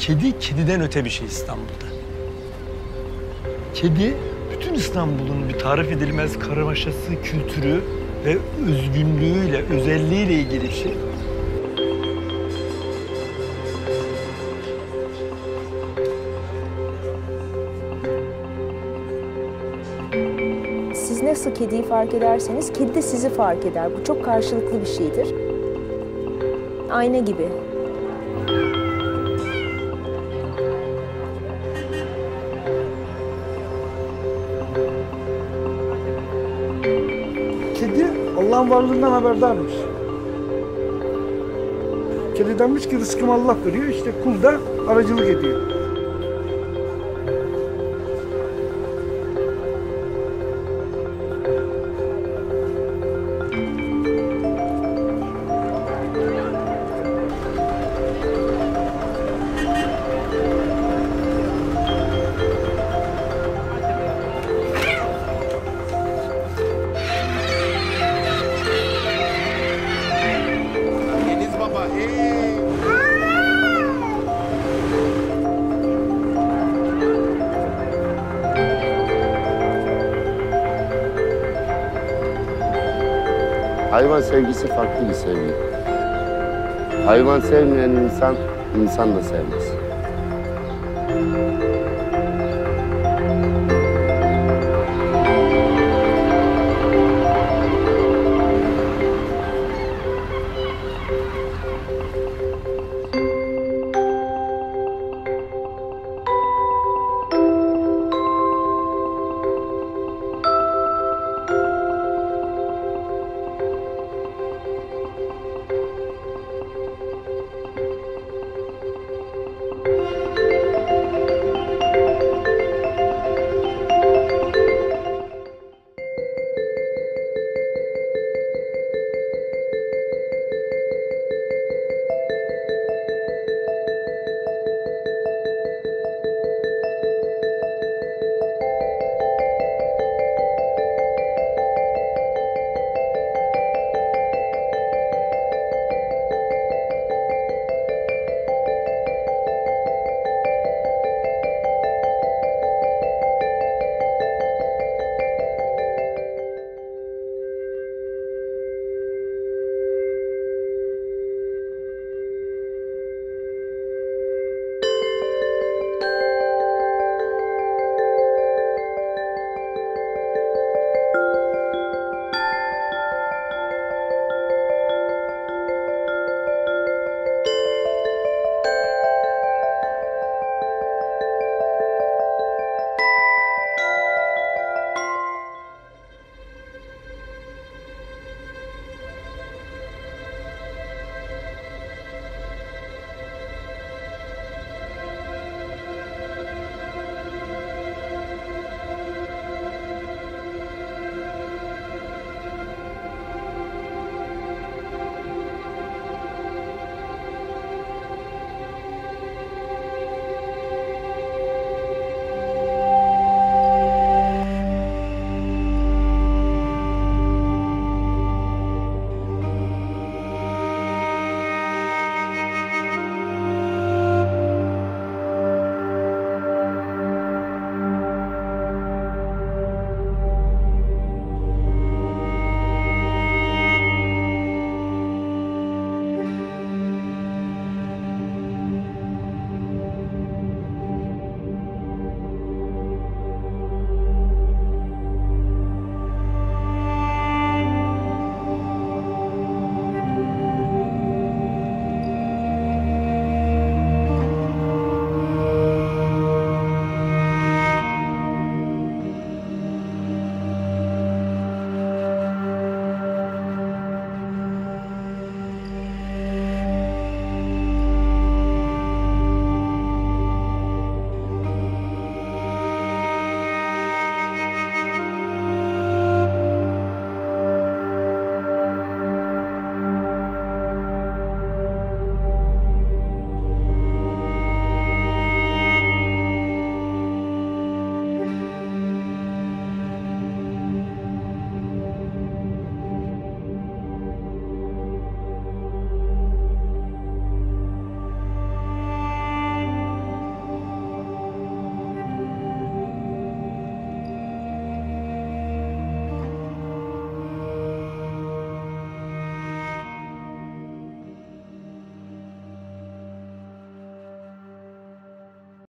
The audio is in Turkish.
Kedi, kediden öte bir şey İstanbul'da. Kedi, bütün İstanbul'un bir tarif edilmez karmaşası, kültürü ve özgünlüğüyle, özelliğiyle ilgili bir şey. Siz nasıl kediyi fark ederseniz kedi de sizi fark eder. Bu çok karşılıklı bir şeydir. Ayna gibi. Kedi Allah'ın varlığından haberdarmış. Kedi demiş ki rızkımı Allah veriyor, işte kul da aracılık ediyor. Deniz Baba, hey! Hayvan sevgisi farklı bir sevgi. Hayvan sevmeyen insan da sevmez.